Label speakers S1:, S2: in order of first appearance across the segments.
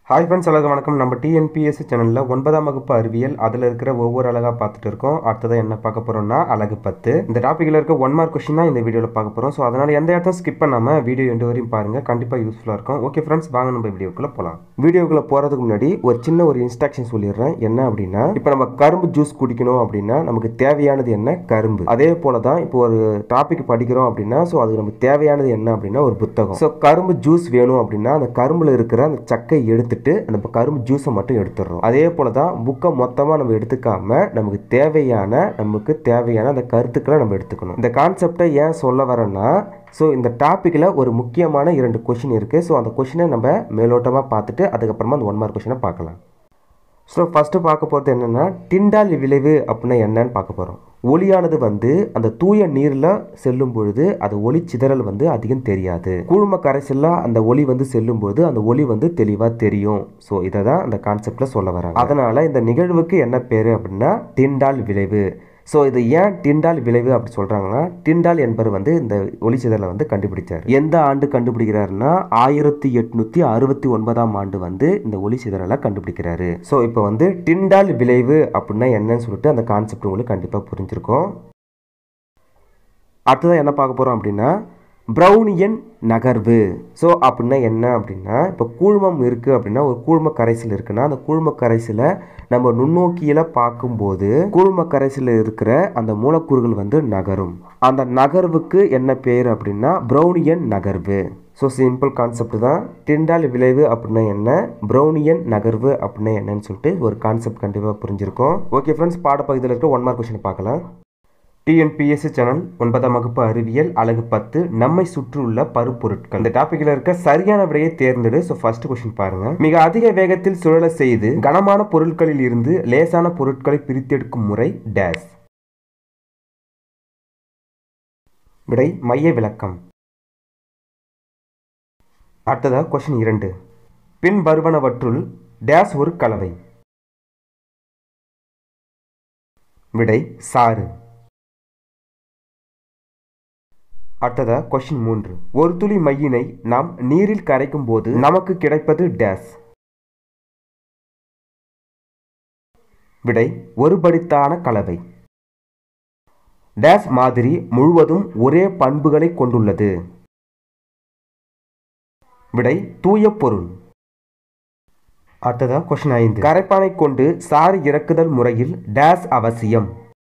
S1: Hi friends, எல்லாருக்கும் வணக்கம். நம்ம டிஎன்பிஎஸ்சி சேனலில் 9ஆம் வகுப்பு அறிவியல் அதில் இருக்கிற ஒவ்வொரு அழகாக பார்த்துட்டு இருக்கோம். அடுத்ததான் என்ன பார்க்க போகிறோம்னா அழகு 10. இந்த டாப்பிக்கில் இருக்க 1 மார்க் கொஸ்டின் தான் இந்த வீடியோவில் பார்க்க போகிறோம். ஸோ அதனால் எந்த இடத்தையும் ஸ்கிப் பண்ணாமல் வீடியோ எண்டு வரையும் பாருங்கள். கண்டிப்பாக யூஸ்ஃபுல்லாக இருக்கும். ஓகே ஃப்ரெண்ட்ஸ், வாங்க நம்ம வீடியோக்குள்ளே போகலாம். வீடியோக்குள்ளே போகிறதுக்கு முன்னாடி ஒரு சின்ன இன்ஸ்ட்ரக்ஷன் சொல்லிடுறேன். என்ன அப்படின்னா, இப்போ நம்ம கரும்பு ஜூஸ் குடிக்கணும் அப்படின்னா நமக்கு தேவையானது என்ன? கரும்பு. அதே போல தான் இப்போ ஒரு டாபிக் படிக்கிறோம் அப்படின்னா ஸோ அதுக்கு நமக்கு தேவையானது என்ன அப்படின்னா ஒரு புத்தகம். ஸோ கரும்பு ஜூஸ் வேணும் அப்படின்னா அந்த கரும்பில் இருக்கிற அந்த சக்கை எடுத்துட்டு நம்ம கரும்பு ஜூஸை மட்டும் எடுத்துடுறோம். அதே போல தான் புக்கை மொத்தமாக நம்ம எடுத்துக்காம நமக்கு தேவையான அந்த கருத்துக்களை நம்ம எடுத்துக்கணும். இந்த கான்செப்டை ஏன் சொல்ல வரேன்னா, ஸோ இந்த டாப்பிக்கில் ஒரு முக்கியமான 2 கொஷின் இருக்குது. ஸோ அந்த கொஷினை நம்ம மேலோட்டமாக பார்த்துட்டு அதுக்கப்புறமா அந்த 1 மார்க் கொஷினை பார்க்கலாம். ஸோ ஃபஸ்ட்டு பார்க்க போகிறது என்னென்னா, டிண்டால் விளைவு அப்படின்னா என்னன்னு பார்க்க போகிறோம். ஒளியானது அந்த தூய நீரில் செல்லும் பொழுது அது ஒளி சிதறல் அதிகம் தெரியாது. கூழ்ம கரைசலில் அந்த ஒளி செல்லும் பொழுது அந்த ஒளி தெளிவாக தெரியும். ஸோ இதை தான் அந்த கான்செப்டில் சொல்ல வராங்க. அதனால் இந்த நிகழ்வுக்கு என்ன பேர் அப்படின்னா டிண்டால் விளைவு. ஸோ இது ஏன் டிண்டால் விளைவு அப்படி சொல்கிறாங்கன்னா, டிண்டால் என்பவர் இந்த ஒளிச்சிதறலை கண்டுபிடிச்சார். எந்த ஆண்டு கண்டுபிடிக்கிறாருன்னா 1869ஆம் ஆண்டு இந்த ஒளிச்சிதறலை கண்டுபிடிக்கிறாரு. ஸோ இப்போ டிண்டால் விளைவு அப்படின்னா என்னன்னு சொல்லிட்டு அந்த கான்செப்ட் உங்களுக்கு கண்டிப்பாக புரிஞ்சிருக்கும். அடுத்ததான் என்ன பார்க்க போகிறோம் அப்படின்னா, ப்ரௌனியன் நகர்வு. ஸோ அப்படின்னா என்ன அப்படின்னா, இப்போ கூழ்மம் இருக்குது அப்படின்னா ஒரு கூழ்ம கரைசல் இருக்குன்னா அந்த கூழ்ம கரைசலை நம்ம நுண்ணோக்கியில் பார்க்கும்போது கூழ்ம கரைசலில் இருக்கிற அந்த மூலக்கூறுகள் நகரும். அந்த நகர்வுக்கு என்ன பேர் அப்படின்னா ப்ரௌனியன் நகர்வு. ஸோ சிம்பிள் கான்செப்ட் தான். டிண்டால் விளைவு அப்படின்னா என்ன, ப்ரௌனியன் நகர்வு அப்படின்னா என்னன்னு சொல்லிட்டு ஒரு கான்செப்ட் கண்டிப்பாக புரிஞ்சிருக்கும். ஓகே ஃப்ரெண்ட்ஸ், பாடப்பகுதியில் இருக்க 1 மார்க் கொஸ்டின் பார்க்கலாம். டிஎன்பிஎஸ்சி சேனல் 9ஆம் வகுப்பு அறிவியல் அழகு 10 நம்மை சுற்றியுள்ள பருப்பொருட்கள். இந்த டாபிக்ல இருக்க சரியான விடையை தேர்ந்தெடு. ஸோ ஃபர்ஸ்ட் கொஸ்டின் பாருங்க. மிக அதிக வேகத்தில் சுழல செய்து கனமான பொருட்களில் இருந்து லேசான பொருட்களை பிரித்தெடுக்கும் முறை டேஸ். விடை மைய விளக்கம். அடுத்ததா கொஸ்டின் 2. பின் வருவனவற்றுள் டேஸ் ஒரு கலவை. விடை சாறு. அடுத்ததா கொஸ்டின் 3. ஒரு துளி மையினை நாம் நீரில் கரைக்கும் போது நமக்கு கிடைப்பது டேஸ். விடை ஒருபடித்தான கலவை. டேஸ் மாதிரி முழுவதும் ஒரே பண்புகளை கொண்டுள்ளது. விடை தூய பொருள். அடுத்ததா கொஸ்டின் 5. கரைப்பானை கொண்டு சாறு இறக்குதல் முறையில் டேஸ் அவசியம்.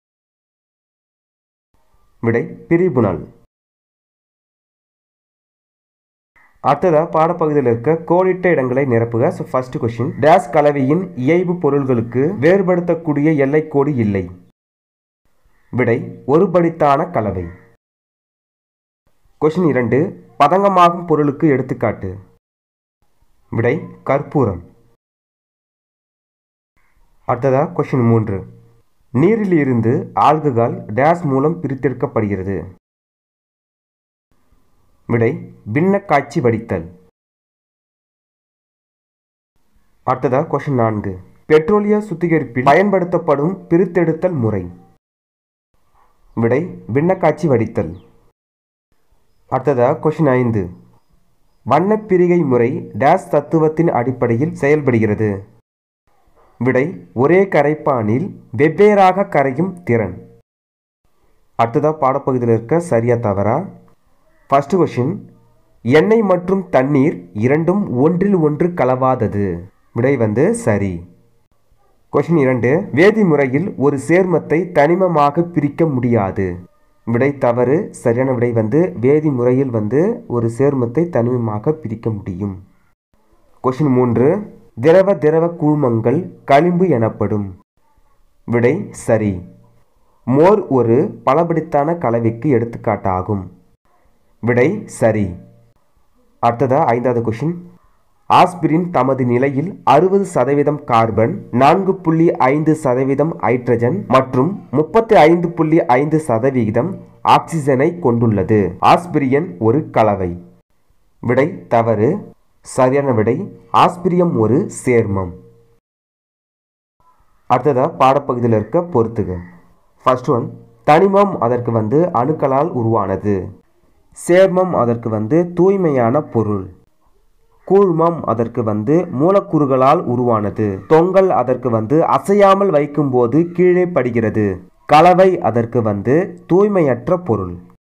S1: விடை பிரிபுணல். அடுத்ததா பாடப்பகுதியில் இருக்க கோடிட்ட இடங்களை நிரப்புக. ஸோ ஃபர்ஸ்ட் கொஸ்டின், டேஸ் கலவையின் இயைபு பொருள்களுக்கு வேறுபடுத்தக்கூடிய எல்லைக்கோடு இல்லை. விடை ஒருபடித்தான கலவை. கொஸ்டின் 2. பதங்கமாகும் பொருளுக்கு எடுத்துக்காட்டு. விடை கற்பூரம். அடுத்ததா கொஸ்டின் 3. நீரில் இருந்து ஆல்கஹால் டேஸ் மூலம் பிரித்தெடுக்கப்படுகிறது. விடை பின்ன காட்சி வடித்தல். அடுத்ததா கொஸ்டின் 4. பெட்ரோலிய சுத்திகரிப்பில் பயன்படுத்தப்படும் பிரித்தெடுத்தல் முறை. விடை பின்னக்காட்சி வடித்தல். அடுத்ததா கொஸ்டின் 5. வண்ணப்பிரிகை முறை டேஸ் தத்துவத்தின் அடிப்படையில் செயல்படுகிறது. விடை ஒரே கரைப்பானில் வெவ்வேறாக கரையும் திறன். அடுத்ததா பாடப்பகுதியில் இருக்க சரியா தவறா. ஃபர்ஸ்ட் கொஸ்டின், எண்ணெய் மற்றும் தண்ணீர் இரண்டும் ஒன்றில் ஒன்று கலவாதது. விடை சரி. கொஸ்டின் 2. வேதிமுறையில் ஒரு சேர்மத்தை தனிமமாக பிரிக்க முடியாது. விடை தவறு. சரியான விடை வேதிமுறையில் ஒரு சேர்மத்தை தனிமமாக பிரிக்க முடியும். கொஸ்டின் 3. திரவ கூழ்மங்கள் களிம்பு எனப்படும். விடை சரி. மோர் ஒரு பலபடித்தான கலவைக்கு எடுத்துக்காட்டாகும். விடை சரி. அடுத்ததா 5வது கொஸ்டின், ஆஸ்பிரின் தமது நிலையில் 60% கார்பன், 4.5% ஹைட்ரஜன் மற்றும் 35.5% ஆக்சிஜனை கொண்டுள்ளது. ஆஸ்பிரியன் ஒரு கலவை. விடை தவறு. சரியான விடை ஆஸ்பிரியம் ஒரு சேர்மம். அடுத்ததா பாடப்பகுதியில் இருக்க பொறுத்துக. ஃபர்ஸ்ட் ஒன், தனிமம் அதற்கு அணுக்களால் உருவானது. சேர்மம் அதற்கு தூய்மையான பொருள். கூழ்மம் அதற்கு வந்து மூலக்கூறுகளால் உருவானது. தொங்கல் அதற்கு வந்து அசையாமல் வைக்கும் போது கீழே படுகிறது. கலவை அதற்கு வந்து தூய்மையற்ற பொருள்.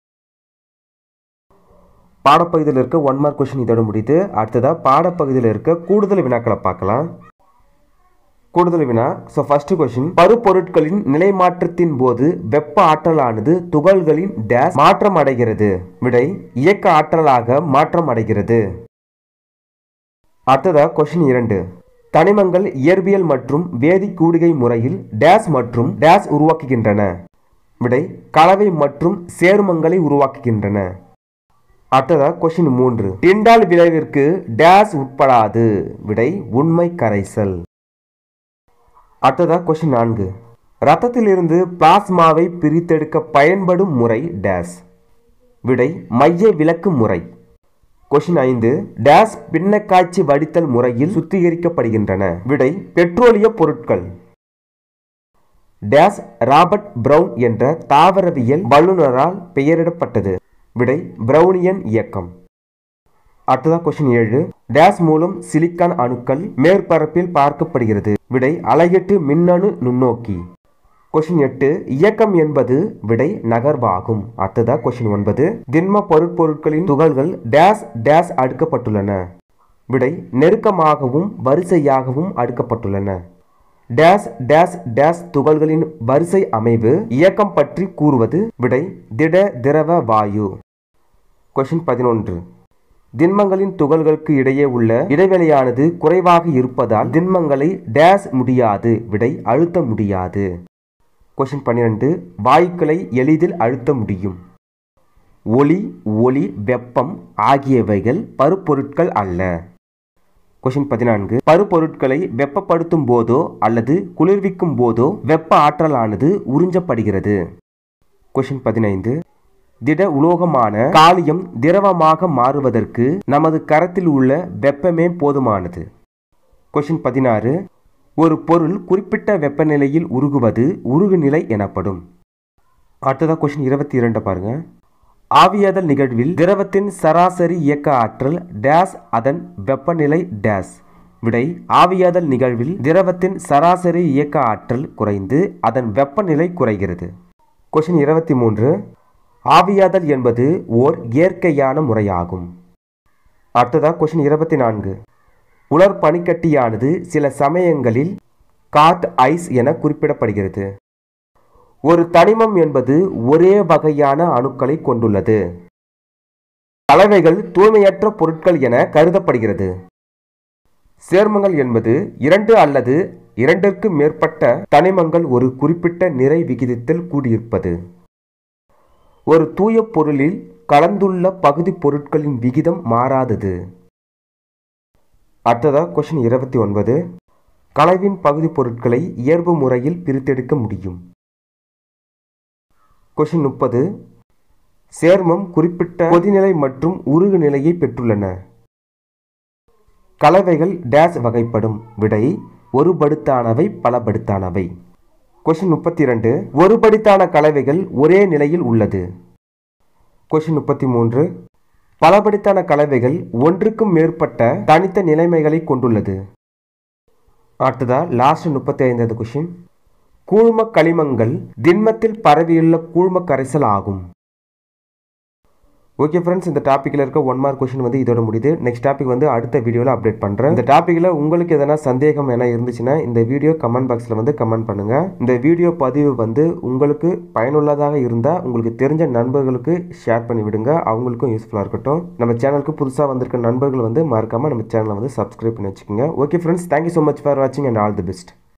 S1: பாடப்பகுதியில் இருக்க 1 மார்க் கொஸ்டின் இதோட முடியுது. அடுத்ததா பாடப்பகுதியில் இருக்க கூடுதல் வினாக்களை பார்க்கலாம். கூடுதல் வினா. ஃபர்ஸ்ட் கொஸ்டின், பருப்பொருட்களின் நிலைமாற்றத்தின் போது வெப்ப ஆற்றலானது துகள்களின் டேஸ் மாற்றம் அடைகிறது. விடை, இயக்க ஆற்றலாக மாற்றம் அடைகிறது. அடுத்ததா கொஸ்டின் 2, தனிமங்கள் இயற்பியல் மற்றும் வேதி கூடுகை முறையில் டேஸ் மற்றும் டேஸ் உருவாக்குகின்றன. விடை, கலவை மற்றும் சேர்மங்களை உருவாக்குகின்றன. அடுத்ததா கொஸ்டின் 3, டிண்டால் விளைவிற்கு டேஸ் உட்படாது. விடை, உண்மை கரைசல். அடுத்ததா கொஸ்டின் 4, இரத்தத்திலிருந்து பிளாஸ்மாவை பிரித்தெடுக்க பயன்படும் முறை டேஸ். விடை, மைய விலக்கு முறை. கொஸ்டின் 5, டேஸ் பின்னக்காய்ச்சி வடித்தல் முறையில் சுத்திகரிக்கப்படுகின்றன. விடை, பெட்ரோலிய பொருட்கள். டேஸ் ராபர்ட் பிரவுன் என்ற தாவரவியல் வல்லுநரால் பெயரிடப்பட்டது. விடை, பிரவுனியன் இயக்கம். அடுத்ததா கொஸ்டின் 7, டேஸ் மூலம் சிலிக்கான் அணுக்கள் மேற்பரப்பில் பார்க்கப்படுகிறது. விடை, அலையீட்டு மின்னணு நுண்ணோக்கி. கொஸ்டின் 8, இயக்கம் என்பது. விடை, நகர்வாகும். அடுத்ததா கொஸ்டின் 9, திண்ம பொருட்களின் துகள்கள் டேஸ் டேஸ் அடுக்கப்பட்டுள்ளன. விடை, நெருக்கமாகவும் வரிசையாகவும் அடுக்கப்பட்டுள்ளன. டேஸ் டேஸ் டேஸ் துகள்களின் வரிசை அமைவு இயக்கம் பற்றி கூறுவது. விடை, திட திரவ வாயு. கொஸ்டின் 11, திண்மங்களின் துகள்களுக்கு இடையே உள்ள இடைவெளியானது குறைவாக இருப்பதால் திண்மங்களை டேஸ் முடியாது. விடை, அழுத்த முடியாது. கொஸ்டின் 12, வாயுக்களை எளிதில் அழுத்த முடியும். ஒளி, ஒளி, வெப்பம் ஆகியவைகள் பருப்பொருட்கள் அல்ல. கொஸ்டின் 14, பருப்பொருட்களை வெப்பப்படுத்தும் போதோ அல்லது குளிர்விக்கும் போதோ வெப்ப ஆற்றலானது உறிஞ்சப்படுகிறது. கொஸ்டின் 15, திட உலோகமான காலியம் திரவமாக மாறுவதற்கு நமது கரத்தில் உள்ள வெப்பமே போதுமானது. கொஸ்டின் 16, ஒரு பொருள் குறிப்பிட்ட வெப்பநிலையில் உருகுவது உருகுநிலை எனப்படும். அடுத்ததா கொஸ்டின் 22 பாருங்க. ஆவியாதல் நிகழ்வில் திரவத்தின் சராசரி இயக்க ஆற்றல் டேஸ் அதன் வெப்பநிலை டேஸ். விடை, ஆவியாதல் நிகழ்வில் திரவத்தின் சராசரி இயக்க ஆற்றல் குறைந்து அதன் வெப்பநிலை குறைகிறது. கொஸ்டின் 23, ஆவியாதல் என்பது ஓர் இயற்கையான முறையாகும். அடுத்ததா கொஸ்டின் 24, உலர் பனிக்கட்டியானது சில சமயங்களில் காட் ஐஸ் என குறிப்பிடப்படுகிறது. ஒரு தனிமம் என்பது ஒரே வகையான அணுக்களை கொண்டுள்ளது. கலவைகள் தூய்மையற்ற பொருட்கள் என கருதப்படுகிறது. சேர்மங்கள் என்பது 2 அல்லது 2ற்கு மேற்பட்ட தனிமங்கள் ஒரு குறிப்பிட்ட நிறை விகிதத்தில் கூடியிருப்பது. ஒரு தூய பொருளில் கலந்துள்ள பகுதி பொருட்களின் விகிதம் மாறாதது. அடுத்ததா கொஸ்டின் 29, கலவின் பகுதி பொருட்களை இயல்பு முறையில் பிரித்தெடுக்க முடியும். கொஸ்டின் 30, சேர்மம் குறிப்பிட்ட கொதிநிலை மற்றும் உருகு நிலையை பெற்றுள்ளன. கலவைகள் டேஸ் வகைப்படும். விடை, ஒருபடுத்தானவை பலபடுத்தானவை. கொஸ்டின் 32, ஒருபடித்தான கலவைகள் ஒரே நிலையில் உள்ளது. கொஸ்டின் 33, பலபடித்தான கலவைகள் ஒன்றுக்கும் மேற்பட்ட தனித்த நிலைமைகளை கொண்டுள்ளது. அடுத்ததா லாஸ்ட் 35வது கொஸ்டின், கூழ்ம களிமங்கள் திண்மத்தில் பரவியுள்ள கூழ்ம கரைசல் ஆகும். ஓகே ஃப்ரெண்ட்ஸ், இந்த டாப்பிக்கில் இருக்க 1 மார்க் கொஸ்டின் வந்து இதோட முடியுது. நெக்ஸ்ட் டாபிக் வந்து அடுத்த வீடியோவில் அப்டேட் பண்ணுறேன். இந்த டாப்பிக்கில் உங்களுக்கு எதனா சந்தேகம் என்ன இருந்துச்சுன்னா இந்த வீடியோ கமெண்ட் பாக்ஸில் வந்து கமெண்ட் பண்ணுங்கள். இந்த வீடியோ பதிவு வந்து உங்களுக்கு பயனுள்ளதாக இருந்தால் உங்களுக்கு தெரிஞ்ச நண்பர்களுக்கு ஷேர் பண்ணி விடுங்க, அவங்களுக்கும் யூஸ்ஃபுல்லாக இருக்கட்டும். நம்ம சேனலுக்கு புதுசாக வந்திருக்க நண்பர்கள் வந்து மறக்காமல் நம்ம சேனலை வந்து சப்ஸ்கிரைப் பண்ணி வச்சுக்கோங்க. Okay friends, thank you so much for வாட்சிங் அண்ட் ஆல் தி பெஸ்ட்.